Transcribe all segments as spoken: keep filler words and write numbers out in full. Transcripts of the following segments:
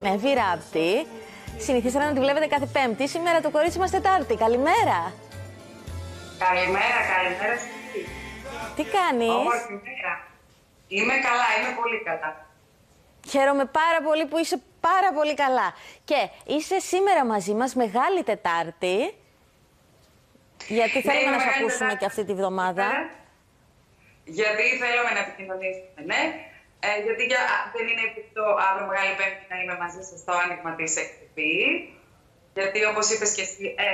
Με Βυράπτη. Συνηθίσατε να τη βλέπετε κάθε Πέμπτη. Σήμερα το κορίτσι μας Τετάρτη. Καλημέρα. Καλημέρα, καλημέρα. Τι κάνεις? Όμορφη μέρα. Είμαι καλά, είμαι πολύ καλά. Χαίρομαι πάρα πολύ που είσαι πάρα πολύ καλά. Και είσαι σήμερα μαζί μας, Μεγάλη Τετάρτη. Γιατί Ναι, θέλουμε να σε ακούσουμε Τετάρτη. και αυτή τη βδομάδα. Γιατί θέλουμε να επικοινωνήσουμε, ναι. Ε, γιατί για, α, δεν είναι εφικτό αύριο Μεγάλη Πέμπτη να είμαι μαζί σας στο άνοιγμα της εκπομπής. Γιατί όπως είπες και εσύ, ε,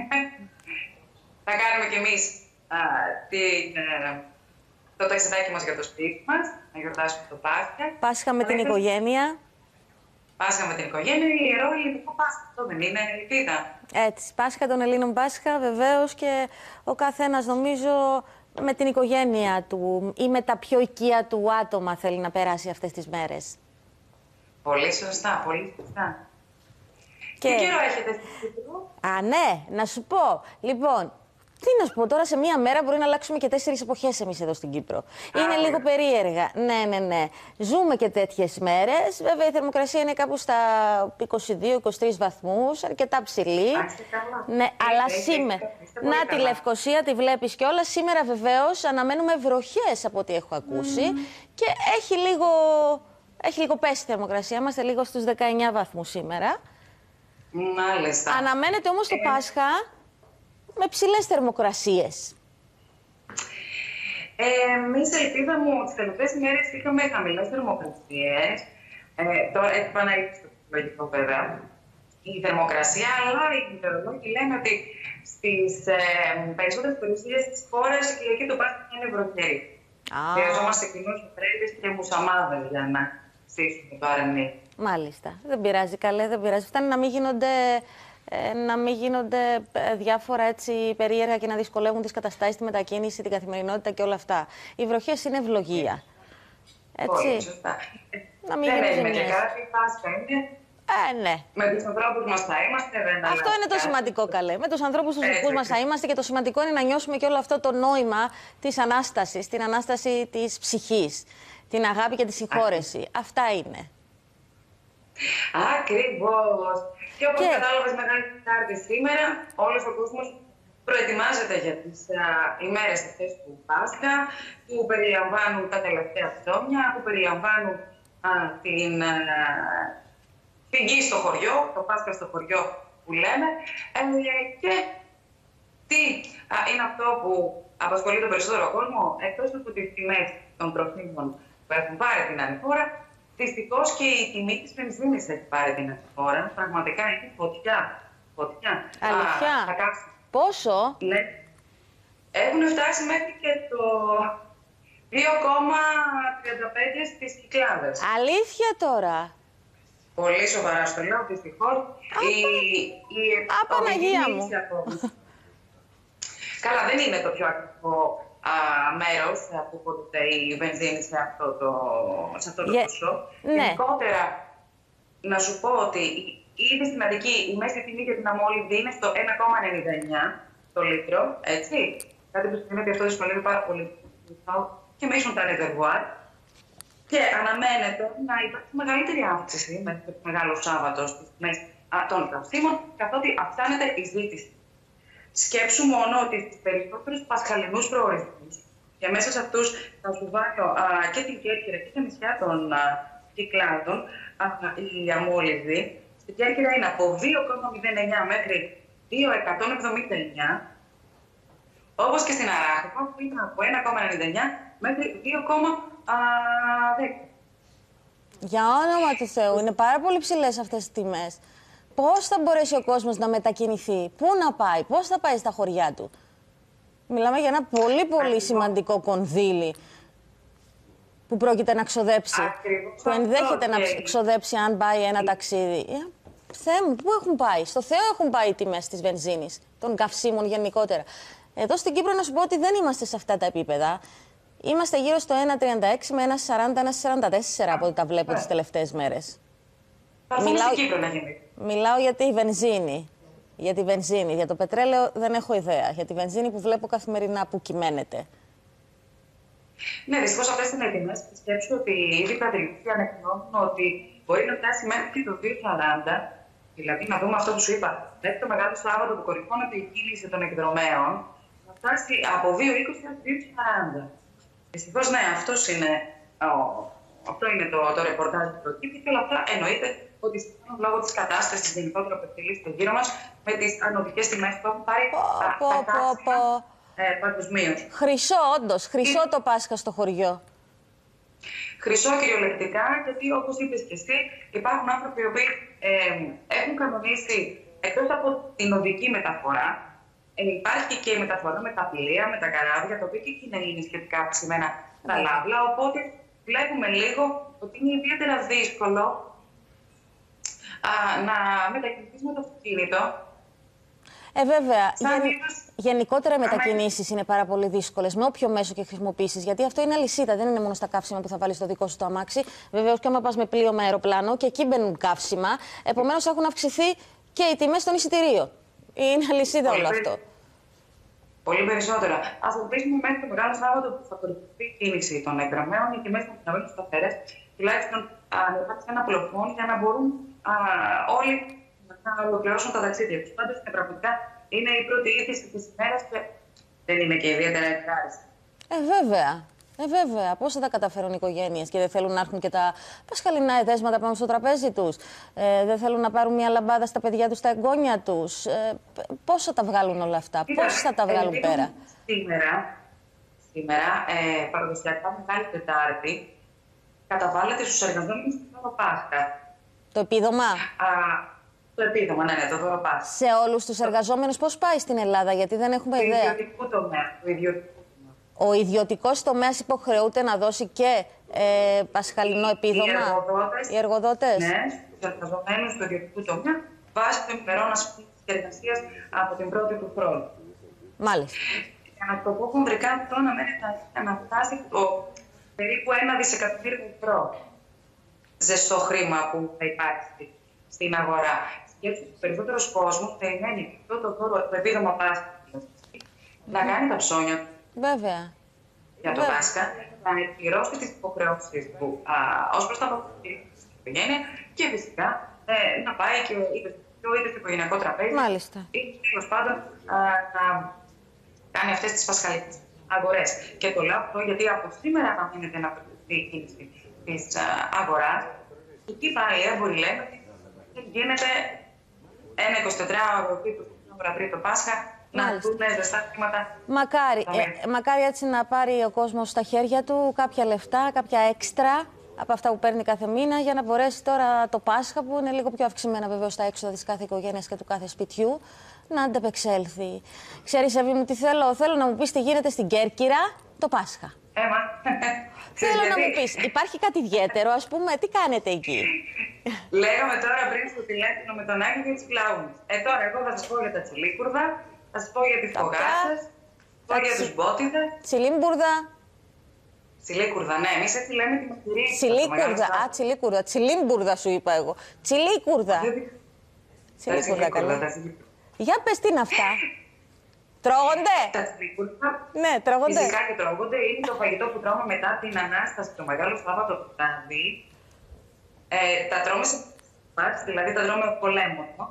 θα κάνουμε κι εμείς α, την, ε, το ταξιδάκι μας για το σπίτι μας, να γιορτάσουμε το Πάσχα. Πάσχα με την θα... οικογένεια. Πάσχα με την οικογένεια, ιερό ελληνικό Πάσχα. Αυτό δεν είναι ελπίδα. Έτσι, Πάσχα των Ελλήνων Πάσχα, βεβαίως, και ο καθένας νομίζω με την οικογένεια του ή με τα πιο οικεία του άτομα θέλει να περάσει αυτές τις μέρες. Πολύ σωστά, πολύ σωστά. Και... Τι καιρό έχετε στην Κύπρο? Α, ναι, να σου πω. Λοιπόν, τι να σου πω, τώρα σε μία μέρα μπορεί να αλλάξουμε και τέσσερις εποχές εμείς εδώ στην Κύπρο. Είναι Α, λίγο περίεργα. Ναι, ναι, ναι. Ζούμε και τέτοιες μέρες. Βέβαια η θερμοκρασία είναι κάπου στα είκοσι δύο είκοσι τρεις βαθμούς, αρκετά ψηλή. Α, είστε καλά. Ναι, Είστε, αλλά είστε, σήμερα. είστε πολύ Να, καλά. τη Λευκοσία τη βλέπεις κιόλας. Σήμερα βεβαίως αναμένουμε βροχές από ό,τι έχω ακούσει. Mm. Και έχει λίγο, έχει λίγο πέσει η θερμοκρασία. Είμαστε λίγο στους δεκαεννιά βαθμούς σήμερα. Μάλιστα. Αναμένεται όμως το Ε, Πάσχα με ψηλές θερμοκρασίες. Ε, εμείς ελπίδαμε τις τελευταίες μέρες είχαμε χαμηλές θερμοκρασίες. Ε, τώρα έχει επαναληφθεί στο φυσιολογικό βέβαια η θερμοκρασία, αλλά οι μετεωρολόγοι λένε ότι στις ε, περισσότερες περιοχές της χώρας η Κυριακή του Πάσχα είναι βροχερή. Χρειαζόμαστε κοινούς πρέπειες και μουσαμάδες για να στήσουμε το αρνί. Μάλιστα. Δεν πειράζει, καλέ, δεν πειράζει. Φτάνει να μην γίνονται, ε, να μην γίνονται ε, διάφορα έτσι περίεργα και να δυσκολεύουν τις καταστάσεις, τη μετακίνηση, την καθημερινότητα και όλα αυτά. Οι βροχές είναι ευλογία. Έτσι. Πολύ σωστά. Να μην δεν γίνουν έχουμε και ζημιές. κάτι, Πάσχα είναι. Ε, ναι. Με τους ανθρώπους μας θα είμαστε, δεν Αυτό είναι το κάτι. σημαντικό, καλέ. Με τους ανθρώπους τους Έτσι, δικούς μας έτσι. θα είμαστε και το σημαντικό είναι να νιώσουμε και όλο αυτό το νόημα της Ανάστασης, την Ανάσταση της ψυχής, την αγάπη και τη συγχώρεση. Αυτά είναι. Ακριβώς. Και όπως Και... κατάλαβες, Μεγάλη Τετάρτη σήμερα, όλος ο κόσμος προετοιμάζεται για τις α, ημέρες αυτές του Πάσχα, που περιλαμβάνουν τα τελευταία ψώνια, που περιλαμβάνουν α, την α, πηγή στο χωριό, το Πάσχα στο χωριό που λέμε, ε, και τι α, είναι αυτό που απασχολεί τον περισσότερο κόσμο, εκτός από τις τιμές των τροφίμων που έχουν πάρει την ανηφόρα. Δυστυχώς και η τιμή της βενζίνης έχει πάρει την ανηφόρα. Πραγματικά είναι φωτιά. Φωτιά. Αλήθεια. Α, θα κάψει. Πόσο? Ναι. Έχουν φτάσει μέχρι και το δύο κόμμα τριάντα πέντε στις Κυκλάδες. Αλήθεια τώρα? Πολύ σοβαρά στο λέω, δυστυχώς. Η, η Α, Παναγία μου. Καλά, δεν είναι το πιο ακριβό α, μέρος που πωλείται η βενζίνη σε αυτό το, σε αυτό το Yeah. ποσό. Ναι. Γενικότερα, να σου πω ότι ήδη στην Αττική η μέση τιμή για την αμόλυβδη είναι στο ένα κόμμα ενενήντα εννιά το λίτρο, έτσι. Κάτι που σημαίνει ότι αυτό δυσκολεύει πάρα πολύ και με ίσον τα ρεδερβουάρ. Και αναμένεται να υπάρξει μεγαλύτερη αύξηση μέχρι το Μεγάλο Σάββατο στις τιμές των καυσίμων, καθότι αυξάνεται η ζήτηση. Σκέψου μόνο ότι στις περισσότερους πασχαλινούς προορισμούς, και μέσα σε αυτούς θα σου βάλω α, και την Κέρκυρα και τα νησιά των α, Κυκλάδων, α, η αμόλυβδη, στην Κέρκυρα είναι από δύο κόμμα μηδέν εννιά μέχρι δύο κόμμα εκατόν εβδομήντα εννιά, όπως και στην Αράχοβα που είναι από ένα κόμμα ενενήντα εννιά μέχρι δύο κόμμα δέκα. Για όνομα του Θεού, είναι πάρα πολύ ψηλές αυτές τις τιμές. Πώς θα μπορέσει ο κόσμος να μετακινηθεί, πού να πάει, πώς θα πάει στα χωριά του? Μιλάμε για ένα πολύ πολύ σημαντικό κονδύλι που πρόκειται να ξοδέψει, Ακριβώς που ενδέχεται αυτό, να και... ξοδέψει αν πάει ένα ταξίδι. Ε, Θεέ μου, πού έχουν πάει? Στο Θεό έχουν πάει οι τιμές της βενζίνης, των καυσίμων γενικότερα. Εδώ στην Κύπρο να σου πω ότι δεν είμαστε σε αυτά τα επίπεδα. Είμαστε γύρω στο ένα τριάντα έξι με ένα σαράντα, ένα σαράντα τέσσερα από ό,τι τα βλέπω τις τελευταίες μέρες. Μιλάω... στην Κύπρο να γίνει. Μιλάω για τη βενζίνη. Για τη βενζίνη. Για το πετρέλαιο δεν έχω ιδέα. Για τη βενζίνη που βλέπω καθημερινά που κυμαίνεται. Ναι, δυστυχώς αυτές είναι έτοιμες. Σκέψου ότι ήδη τα τηλεοπτικά ανακοινώνουν ότι μπορεί να φτάσει μέχρι και το δύο χιλιάδες σαράντα, δηλαδή να δούμε αυτό που σου είπα, μέχρι το Μεγάλο Σάββατο που κορυφώνεται η κίνηση των εκδρομέων, να φτάσει από δύο χιλιάδες είκοσι έως δύο χιλιάδες σαράντα. Δυστυχώς, ναι, αυτός είναι, ο, αυτό είναι το, το ρεπορτάζ που προκύπτει και όλα αυτά εννοείται ότι λόγω της κατάστασης γενικότερα που εκτελείται γύρω μας, με τις ανωδικές τιμές που έχουν πάρει τα καύσιμα ε, παγκοσμίως. Χρυσό, όντως, χρυσό το Πάσχα στο χωριό. Χρυσό κυριολεκτικά, γιατί όπως είπες και εσύ, υπάρχουν άνθρωποι οι οποίοι ε, έχουν κανονίσει εκτός από την οδική μεταφορά, ε, υπάρχει και η μεταφορά με τα πλοία, με τα καράβια, το οποίο και εκεί είναι σχετικά αυξημένα τα λάβλα. Οπότε βλέπουμε λίγο ότι είναι ιδιαίτερα δύσκολο α, να μετακινηθείς με το αυτοκίνητο. Ε, βέβαια. Γεν... Είδος... Γενικότερα οι μετακινήσεις είναι πάρα πολύ δύσκολες, με όποιο μέσο και χρησιμοποιήσεις. Γιατί αυτό είναι αλυσίδα, δεν είναι μόνο στα καύσιμα που θα βάλεις στο δικό σου το αμάξι. Βεβαίως, και άμα πας με πλοίο, με αεροπλάνο, και εκεί μπαίνουν καύσιμα. Επομένως, έχουν αυξηθεί και οι τιμές των εισιτηρίων. Είναι αλυσίδα όλο αυτό. Πολύ περισσότερα. Ας ελπίσουμε μέχρι το Μεγάλο Σάββατο που θα κορυφωθεί η κίνηση των εκδρομέων, οι τιμές θα παραμείνουν σταθερές, τουλάχιστον να υπάρξει ένα πλαφόν για να μπορούν α, όλοι να ολοκληρώσουν τα ταξίδια τους. Πάντως, πραγματικά είναι η πρώτη είδηση της ημέρας και δεν είναι και ιδιαίτερα ευχάριστη. Ε, βέβαια. Ε, βέβαια. Πώς θα τα καταφέρουν οι οικογένειες και δεν θέλουν να έρθουν και τα πασχαλινά εδέσματα πάνω στο τραπέζι τους. Ε, δεν θέλουν να πάρουν μια λαμπάδα στα παιδιά τους, στα εγγόνια τους. Ε, πώς θα τα βγάλουν όλα αυτά, Κοίτα, πώς θα τα βγάλουν ε, πέρα. Σήμερα, σήμερα ε, παραδοσιακά Μεγάλη Τετάρτη, καταβάλλεται στους εργαζόμενους το δώρο Πάσχα. Το επίδομα. Α, το επίδομα, ναι, ναι, το δώρο Πάσχα. Σε όλους τους εργαζόμενους πώς πάει στην Ελλάδα, γιατί δεν έχουμε το ιδέα. Ιδιωτικό τομέα, το ιδιωτικό. Ο ιδιωτικός τομέας υποχρεούται να δώσει και ε, πασχαλινό επίδομα. Οι εργοδότες, Οι εργοδότες. Ναι, στους εργαζομένους του ιδιωτικού τομέα, βάσει των ημερών εργασίας από την πρώτη του χρόνου. Μάλιστα. Για να το πω κομβρικά, αυτό αναμένεται να φτάσει το περίπου ένα δισεκατομμύριο ευρώ ζεστό χρήμα που θα υπάρξει στην αγορά. Σκέψτε ότι ο περισσότερος κόσμος περιμένει αυτό το δώρο, το επίδομα Πάσχα, να κάνει τα ψώνια του. Βέβαια. Για το Βέβαια. Πάσχα, να εκπληρώσει τις υποχρεώσεις του ως προς τα αποφασιστήρια της οικογένειας και φυσικά ε, να πάει και είτε στο είτε στο οικογενειακό τραπέζι. Μάλιστα. Ή τέλος πάντων α, να κάνει αυτές τις πασχαλικές αγορές. Και το λέω αυτό γιατί από σήμερα αναμένεται να προωθηθεί η κίνηση της αγοράς. Εκεί πάλι οι έμποροι λένε ότι γίνεται ένα εικοσιτετράωρο τύπου πριν το Πάσχα. Να δουν ζεστά χρήματα. Μακάρι, ε, μακάρι έτσι να πάρει ο κόσμος στα χέρια του κάποια λεφτά, κάποια έξτρα από αυτά που παίρνει κάθε μήνα για να μπορέσει τώρα το Πάσχα, που είναι λίγο πιο αυξημένα βεβαίως τα έξοδα της κάθε οικογένειας και του κάθε σπιτιού, να ανταπεξέλθει. Ξέρεις, Εύη μου, τι θέλω, θέλω να μου πεις τι γίνεται στην Κέρκυρα το Πάσχα. Έμα. Θέλω να μου πεις, υπάρχει κάτι ιδιαίτερο, ας πούμε, τι κάνετε εκεί. Λέγαμε τώρα πριν στο τηλέφωνο με τον Άκη για τις κλαούνες. Ε, τώρα εγώ θα σας πω για τα τσιλίκουρδα. Θα σας πω για τις φωγάτσες, θα πω για τους μπότιδες. Τσιλίμπουρδα. Τσιλίκουρδα, ναι, εμείς έτσι λέμε τη μαθηρή. Τσιλίκουρδα, α, τσιλίκουρδα. Τσιλίμπουρδα σου είπα εγώ. Τσιλίκουρδα. Τσιλίκουρδα, καλά. Για πες, τι είναι αυτά. Τρώγονται. Τα τσιλίκουρδα, ναι, τρώγονται. Φυσικά και τρώγονται. Είναι το φαγητό που τρώμε μετά την Ανάσταση, το Μεγάλο Σάββατο το βράδυ. Ε, τα τρώμε σε πάτς, δηλαδή τα τρώμε πολέμονο.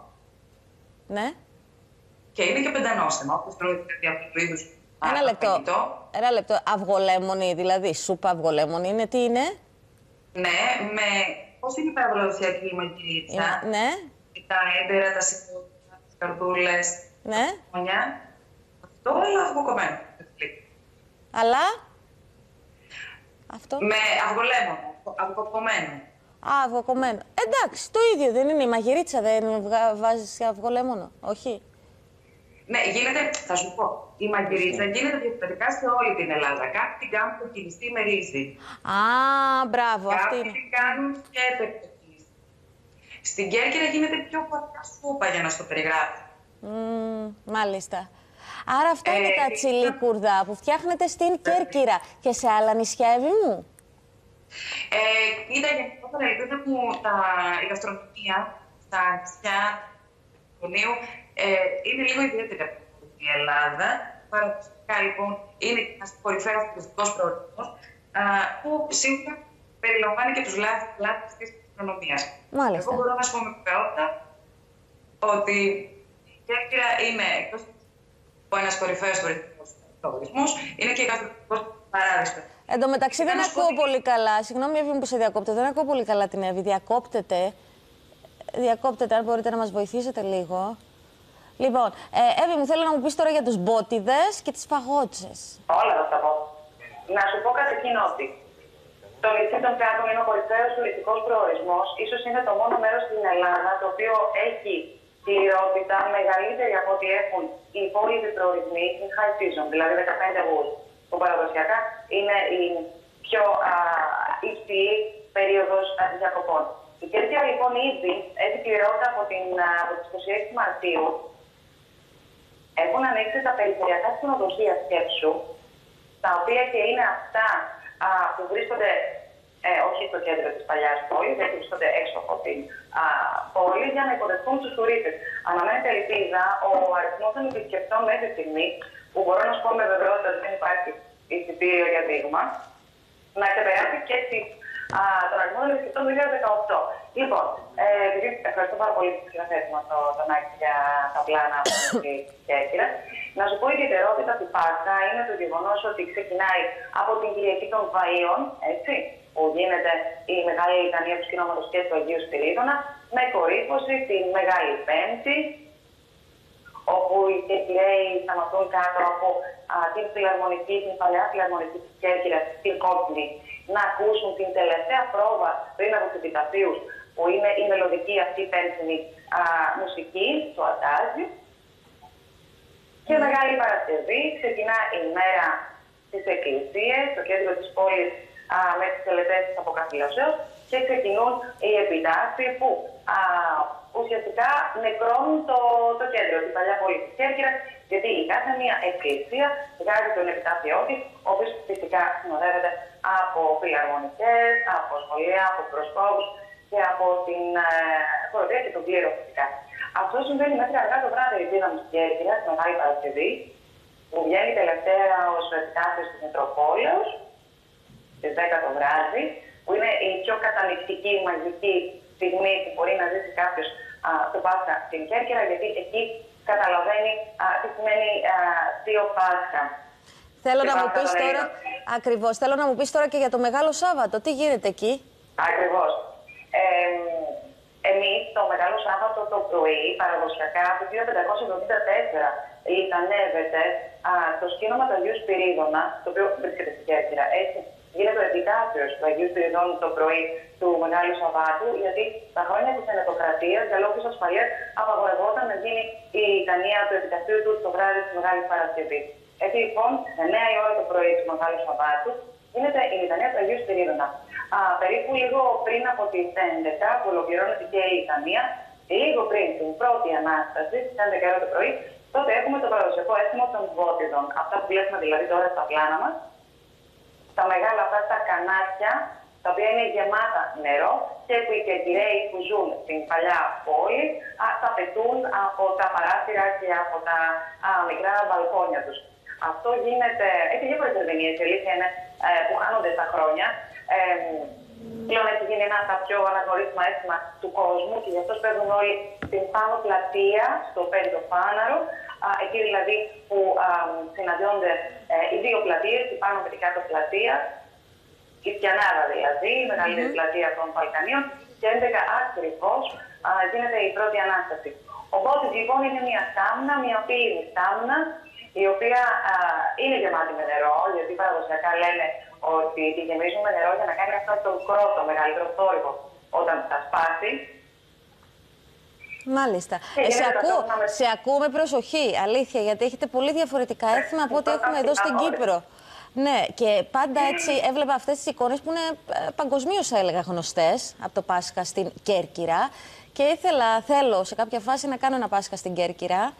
Ναι. Και είναι και πεντανόστεμα, όπως τρώει αυτού του είδους. Ένα λεπτό. Ένα λεπτό. Αυγολέμονη, δηλαδή σούπα αυγολέμονη, είναι τι είναι. Ναι, με. Πώς είναι η παραδοσιακή η μαγειρίτσα. Ναι. Τα έντερα, τα σιπούδια, τις καρδούλες. Ναι. Μονιά. Αυτό όλο αυγοκομμένο. Αλλά. Αυτό. Με αυγολέμονο, αυγοκομμένο. Α, αυγοκομμένο. Εντάξει, το ίδιο δεν είναι. Η μαγειρίτσα δεν βάζεις αυγολέμονο, όχι. Ναι, γίνεται, θα σου πω, η μαγειρίτσα γίνεται διαφορετικά σε όλη την Ελλάδα. Κάποιοι την κάνουν κοκκινιστή με ρύζι. Α, μπράβο, αυτή είναι. Κάποιοι την κάνουν και επεκτοκκινιστή. Στην Κέρκυρα γίνεται πιο βαθιά σούπα, για να σου το περιγράψω. Mm, μάλιστα. Άρα αυτά είναι ε, τα τσιλίκουρδα που φτιάχνετε στην Κέρκυρα και σε άλλα νησιά, Εύη μου. Ε, ήταν γενικότερα η ελπίδα που τα, η γαστρονομία στα νησιά του Ιουνίου ε, είναι λίγο ιδιαίτερα η Ελλάδα. Παραδοσιακά λοιπόν είναι ένας κορυφαίος τουριστικός προορισμός που σίγουρα περιλαμβάνει και τους λάθους της γαστρονομίας. Μάλιστα. Εγώ μπορώ να σου πω με βεβαιότητα ότι η Κέρκυρα είναι εκτός από ένας κορυφαίος τουριστικός προορισμός, είναι και γαστρονομικός παράδεισος. Εν τω μεταξύ δεν ακούω σκοτεινή... πολύ καλά. Συγγνώμη, Εύη μου, που σε διακόπτω. Δεν ακούω πολύ καλά την Εύη. Διακόπτεται. Διακόπτεται, αν μπορείτε να μας βοηθήσετε λίγο. Λοιπόν, ε, Εύη μου, θέλω να μου πεις τώρα για τους μπότιδες και τις φαγότσες. Όλα θα τα πω. Να σου πω καταρχήν ότι το νησί των Θεάτων είναι ο κορυφαίος τουριστικός προορισμός. Ίσως είναι το μόνο μέρος στην Ελλάδα το οποίο έχει πληρότητα μεγαλύτερη από ό,τι έχουν οι υπόλοιποι προορισμοί in high season, δηλαδή δεκαπέντε Αυγούστου, που παραδοσιακά είναι η πιο α, υψηλή περίοδος διακοπών. Η Κέρκυρα λοιπόν ήδη έχει πληρότητα από, την, από τις είκοσι έξι Μαρτίου. Έχουν ανοίξει τα περιφερειακά ξενοδοχεία σκέψου, τα οποία και είναι αυτά α, που βρίσκονται ε, όχι στο κέντρο της παλιάς πόλης, γιατί βρίσκονται έξω από την α, πόλη, για να υποδεχθούν τους τουρίστες. Αναμένεται ελπίδα ο αριθμός των επισκεπτών μέχρι στιγμή, που μπορώ να σου πω με βεβαιότητα ότι δεν υπάρχει εισιτήριο για δείγμα, να ξεπεράσει και τη, α, τον αριθμό των επισκεπτών του δύο χιλιάδες δεκαοκτώ. Λοιπόν, ε, επειδή ευχαριστώ πάρα πολύ τη συναθέτη μας τον Άκη για τα πλάνα τη Κέρκυρα, να σου πω η ιδιαιτερότητα του Πάσχα είναι το γεγονός ότι ξεκινάει από την Κυριακή των Βαΐων, έτσι, που γίνεται η μεγάλη λιτανία του σκηνώματος και του Αγίου Σπυρίδωνα, με κορύφωση την Μεγάλη Πέμπτη, όπου οι Κερκυραίοι θα μαθούν κάτω από α, την φιλαρμονική, την παλαιά φιλαρμονική της Κέρκυρας, την Κόκκινη, να ακούσουν την τελευταία πρόβα πριν από τους επιταφείους, που είναι η μελλοντική αυτή πένθυμη μουσική, το Αντάζι. Και Μεγάλη Παρασκευή ξεκινά η μέρα στις εκκλησίες, στο κέντρο της πόλης, α, με τις τελετές της Αποκαθήλωσεως, και ξεκινούν οι επιτάφοι που α, ουσιαστικά νεκρώνουν το, το κέντρο, την παλιά πόλη της Κέρκυρας, γιατί η κάθε μία εκκλησία βγάζει τον επιτάφιό της, ο οποίος φυσικά συνοδεύεται από φιλαρμονικές, από σχολεία, από προσκόπους και από την χοροδία και τον κλήρο φυσικά. Αυτό συμβαίνει μέχρι αργά το βράδυ η δύναμη της Κέρκυρας, τη Μεγάλη Παρασκευή, που βγαίνει τελευταία ως επιτάφιος της Μητροπόλεως, στις δέκα το βράδυ, που είναι η πιο καταληκτική, μαγική στιγμή που μπορεί να ζήσει κάποιος το Πάσχα στην Κέρκυρα, γιατί εκεί καταλαβαίνει α, τι σημαίνει δύο Πάσχα. Θέλω να μου πεις τώρα, ακριβώς, θέλω να μου πεις τώρα και για το Μεγάλο Σάββατο. Τι γίνεται εκεί? Ακριβώς. Ε, εμείς το Μεγάλο Σάββατο το πρωί, παραδοσιακά, από το χίλια πεντακόσια εβδομήντα τέσσερα, λιτανεύεται α, το σκήνομα του Αγίου Σπυρίδωνα, το οποίο βρίσκεται στην Κέρκυρα. Έτσι, γίνεται ο επιτάφιος του Αγίου Σπυριδώνου το πρωί του Μεγάλου Σαββάτου, γιατί τα χρόνια της Ενετοκρατίας, για λόγους ασφαλείας, απαγορευόταν να γίνει η λιτανία του επιταφείου του το βράδυ της Μεγάλης Παρασκευής. Έτσι λοιπόν, στις εννέα η ώρα το πρωί του Μεγάλου Σαββάτου, γίνεται η λιτανία του Αγίου Σπυρίδωνα. Α, περίπου λίγο πριν από τις έντεκα, που ολοκληρώνεται και η λιτανία, λίγο πριν την πρώτη ανάσταση, στις έντεκα η ώρα το πρωί, τότε έχουμε το παραδοσιακό αίσθημα των βότιδων. Αυτά που βλέπουμε δηλαδή τώρα στα πλάνα μας. Τα μεγάλα αυτά τα κανάκια, τα οποία είναι γεμάτα νερό και που οι Κερκυραίοι που ζουν στην παλιά πόλη α, θα πετούν από τα παράθυρα και από τα α, μικρά μπαλκόνια τους. Αυτό γίνεται, έχει διάφορες ερμηνείες, η αλήθεια είναι ε, που χάνονται στα χρόνια. Ε, πλέον έχει γίνει ένα από τα πιο αναγνωρίσιμα αίσθημα του κόσμου και γι' αυτό παίρνουν όλοι στην πάνω πλατεία, στο πέμπτο φάναρο, α, εκεί δηλαδή που α, συναντιόνται ε, οι δύο πλατείες, η πάνω και η κάτω πλατεία, η Σπιανάδα δηλαδή, η μεγαλύτερη mm-hmm. πλατεία των Βαλκανίων, και έντεκα ακριβώς γίνεται η πρώτη ανάσταση. Οπότε λοιπόν είναι μια στάμνα, μια πύληνη στάμνα, η οποία α, είναι γεμάτη με νερό, γιατί παραδοσιακά λένε ότι τη γεμίζουν με νερό για να κάνει αυτό το κρότο, μεγαλύτερο θόρυβο, όταν θα σπάσει. Μάλιστα. Ε, σε, ακούω, με... σε ακούω με προσοχή, αλήθεια, γιατί έχετε πολύ διαφορετικά έθιμα από ό,τι έχουμε εδώ στην Κύπρο. Ναι, και πάντα έτσι έβλεπα αυτές τις εικόνες που είναι παγκοσμίως, θα έλεγα, γνωστές από το Πάσχα στην Κέρκυρα. Και ήθελα, θέλω σε κάποια φάση να κάνω ένα Πάσχα στην Κέρκυρα.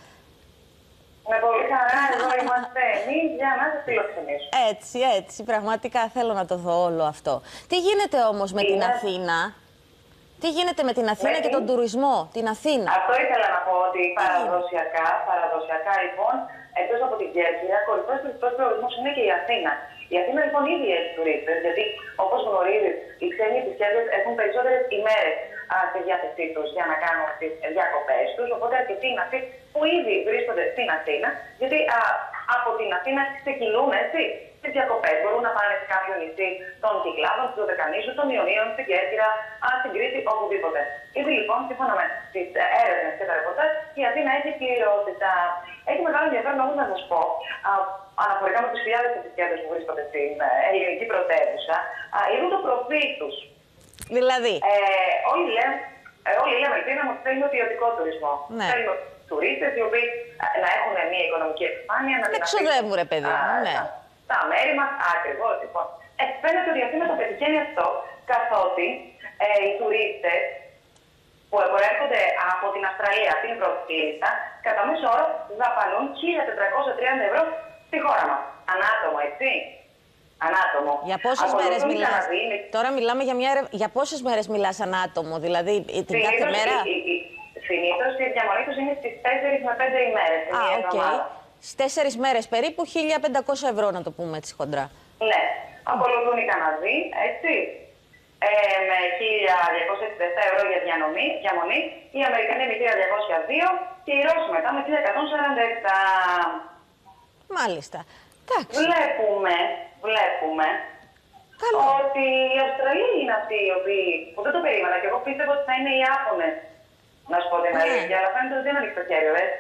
Με πολύ χαρά, εδώ είμαστε εμείς για να σας φιλοξενήσουμε. Έτσι, έτσι, πραγματικά θέλω να το δω όλο αυτό. Τι γίνεται όμως με είναι... την Αθήνα? Τι γίνεται με την Αθήνα με... και τον τουρισμό, την Αθήνα? Αυτό ήθελα να πω, ότι παραδοσιακά, παραδοσιακά λοιπόν, εκτός από την Κέρκυρα, κορυφαίος τουριστικός προορισμός είναι και η Αθήνα. Η Αθήνα λοιπόν ήδη έχει τουρίστες, γιατί όπως γνωρίζεις, οι ξένοι επισκέπτες έχουν περισσότερες ημέρες στη διάθεσή τους για να κάνουν τις διακοπές τους. Οπότε αρκετοί είναι αυτοί που ήδη βρίσκονται στην Αθήνα, γιατί α, από την Αθήνα ξεκινούν έτσι τις διακοπές. Μπορούν να πάνε σε κάποιο νησί των Κυκλάδων, του Δωδεκανήσου, των Ιωνίων, στην Κέρκυρα, α, στην Κρήτη, οπουδήποτε. Ήδη λοιπόν, σύμφωνα με τις έρευνες και τα ρεπορτάζ, η Αθήνα έχει πληρότητα. Έχει μεγάλο ενδιαφέρον όμως να σας πω, α, αναφορικά με τους χιλιάδες επισκέπτες που βρίσκονται στην ελληνική πρωτεύουσα, α, λίγο το προφίλ τους. Δηλαδή. Ε, όλοι λέμε, ε, όλοι λέμε ελπίδα ότι θέλουμε ποιοτικό τουρισμό. Ναι. Θέλουμε τουρίστες οι οποίοι να έχουν μια οικονομική επιφάνεια, να Δεν ξοδεύουν, ρε παιδί μου. Ναι. Τα, τα μέρη μας, ακριβώς λοιπόν. Ε, φαίνεται ότι η Αθήνα το πετυχαίνει αυτό, καθότι ε, οι τουρίστες που προέρχονται από την Αυστραλία, την πρώτη λίστα, κατά μέσο όρο δαπανούν χίλια τετρακόσια τριάντα ευρώ στη χώρα μας. Ανάτομο, έτσι. Ανάτομο. Για πόσες μέρες μιλάς? Τώρα μιλάμε για μια ερευ... Για πόσες μέρες μιλάς ανάτομο, δηλαδή την συνήθως, κάθε μέρα? Συνήθως η διαμονή τους είναι στις τέσσερις με πέντε ημέρες. Α, οκ. Okay. Στις τέσσερις μέρες περίπου χίλια πεντακόσια ευρώ, να το πούμε έτσι χοντρά. Ναι. Ακολουθούν οι Καναδοί, έτσι. Ε, με χίλια διακόσια εξήντα επτά ευρώ για διανομή, διαμονή. Οι Αμερικανοί με χίλια διακόσια δύο και οι Ρώσοι μετά με χίλια εκατόν σαράντα επτά. Μάλιστα. Εντάξει. Βλέπουμε, βλέπουμε Καλό. ότι οι Αυστραλοί είναι αυτοί οι οποίοι, που δεν το περίμενα και εγώ πίστευα ότι θα είναι οι Ιάπωνες. Να σου πω την Ναι. αλήθεια, αλλά φαίνεται ότι δεν ανοίξει το χέρι, δε.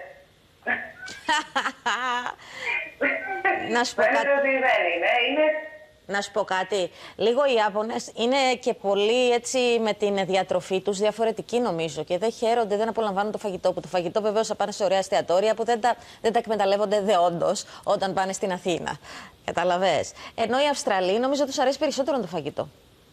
Να σου πω Φαίνεται κάτι. ότι δεν είναι, είναι... Να σου πω κάτι. Λίγο οι Ιάπωνες είναι και πολύ έτσι με την διατροφή τους διαφορετική, νομίζω. Και δεν χαίρονται, δεν απολαμβάνουν το φαγητό. Που το φαγητό βεβαίως θα πάνε σε ωραία εστιατόρια που δεν τα, δεν τα εκμεταλλεύονται δεόντως όταν πάνε στην Αθήνα. Καταλαβες. Ενώ οι Αυστραλοί νομίζω τους αρέσει περισσότερο το φαγητό.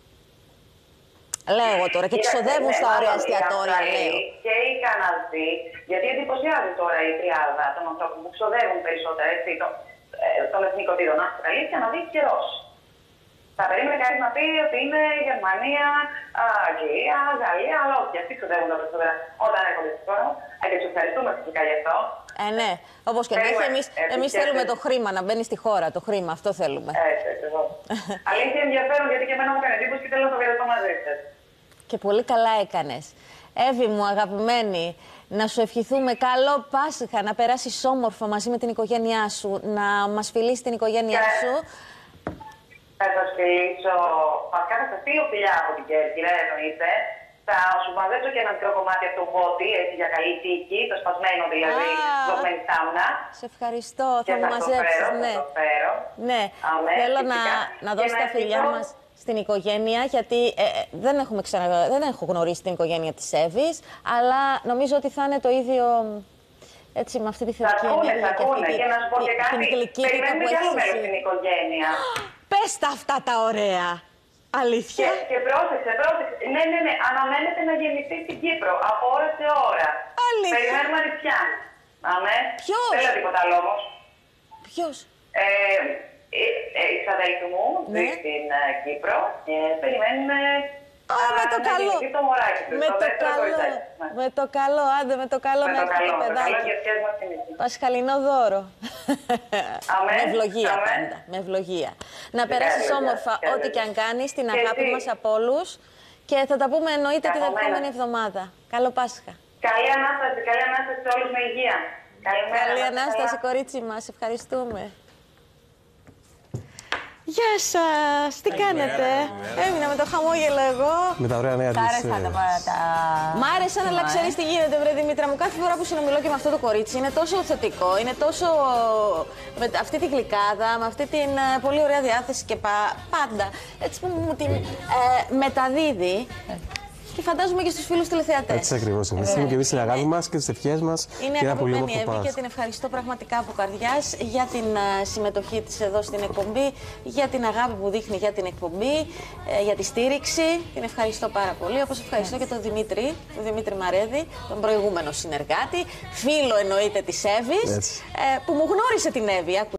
Λέω εγώ τώρα και τους οδεύουν στα ωραία εστιατόρια, λέω. Και οι Καναδοί, γιατί εντυπωσιάζει τώρα η τριάδα των ανθρώπων που ξοδεύουν περισσότερα, έτσι, το, ε, των εθνικοτήτων Αυστραλοί, Καναδοί και Ρώσοι. Θα περίμενε κανείς να πει ότι είναι Γερμανία, Αγγλία, Γαλλία, αλλά όχι, αυτοί ξοδεύουν τα περισσότερα όταν έρχονται στη χώρα μας. Ε, και τους ευχαριστούμε φυσικά γι' αυτό. Ε, ναι. Όπως και να έχει, εμείς, εμείς θέλουμε το χρήμα να μπαίνει στη χώρα. Το χρήμα, αυτό θέλουμε. Έτσι, ακριβώς. Αλλά είχε ενδιαφέρον γιατί και εμένα μου έκανε εντύπωση και θέλω να το μοιραστώ μαζί σας. Και πολύ καλά έκανες. Εύη μου, αγαπημένη, να σου ευχηθούμε καλό Πάσχα, να περάσεις όμορφα μαζί με την οικογένειά σου, να μας φιλήσεις την οικογένειά σου. Θα σας φιλήσω, βασικά θα σας στείλω φιλιά από την Κέρκυρα, εννοείται. Θα σου μαζέψω και ένα μικρό κομμάτι από το μπότι, έτσι για καλή τύχη, το σπασμένο δηλαδή, δοσμένη σάμνα. Σε ευχαριστώ, θα μου μαζέψεις, ναι. Θα το φέρω. Ναι, Αμέ, θέλω να, φυσικά. να δώσω τα φιλιά ευχηθώ... μας στην οικογένεια, γιατί ε, ε, δεν, έχουμε ξανα... δεν έχω γνωρίσει την οικογένεια της Εύης, αλλά νομίζω ότι θα είναι το ίδιο, έτσι, με αυτή τη θετική ενέργεια και αυτή τη, και να σου πω και κάτι, περιμένουμε κι άλλο μέλος στην οικογένεια. Πες τα αυτά τα ωραία. Αλήθεια. Και, και πρόσεξε, πρόσεξε. Ναι, ναι, ναι. Αναμένεται να γεννηθεί στην Κύπρο από ώρα σε ώρα. Αλήθεια. Περιμένουμε ανιψιά. Αμέ. Ποιος? Δεν λέω τίποτα άλλο όμως. Ποιος? Ε, ε, ε, η ξαδέλφη μου Ναι. ζει στην ε, Κύπρο και περιμένουμε Α, με το να καλό. γεννηθεί το μωράκι του. Με το το δεύτερο καλό. κοριτσάκι. Ναι. Με το καλό, άντε με το καλό Με να το έρθει καλό, το με το καλό παιδάκι. για ποιες μας θυμίζει. Πασχαλινό δώρο. Αμέ, Με ευλογία αμέ. πάντα. Με ευλογία. Να Και περάσεις βέβαια, όμορφα και ό,τι και αν βέβαια. κάνεις, την Και αγάπη εσύ. μας από όλους. Και θα τα πούμε εννοείται την Καθομένα. επόμενη εβδομάδα. Καλό Πάσχα. Καλή Ανάσταση, καλή Ανάσταση σε όλους με υγεία. Καλημέρα. Καλή να είστε Ανάσταση, καλά. κορίτσι μας. Ευχαριστούμε. Γεια σας! Τι κάνετε? Έμεινα με το χαμόγελο εγώ. Με τα ωραία νέα της. Σ' άρεσαν τα πάντα. Μ' άρεσαν, αλλά ξέρεις τι γίνεται, βρε Δημήτρα μου. Κάθε φορά που συνομιλώ και με αυτό το κορίτσι είναι τόσο θετικό, είναι τόσο. Με αυτή τη γλυκάδα, με αυτή την ε, πολύ ωραία διάθεση και πα... πάντα. Έτσι που μου την ε, μεταδίδει. Και φαντάζομαι και στους φίλους τηλεθεατές. Έτσι ακριβώς είναι. Στείλουμε και εμείς την αγάπη μας και τις ευχές μας. Είναι και ένα πολύ αγαπημένη όμορφο Εύη και Πάσχα. την ευχαριστώ πραγματικά από καρδιάς για την uh, συμμετοχή της εδώ στην εκπομπή, για την αγάπη που δείχνει για την εκπομπή, ε, για τη στήριξη. Την ευχαριστώ πάρα πολύ. Όπως ευχαριστώ και τον Δημήτρη, τον Δημήτρη Μαρέδη, τον προηγούμενο συνεργάτη, φίλο εννοείται της Εύης, ε, που μου γνώρισε την Εύη.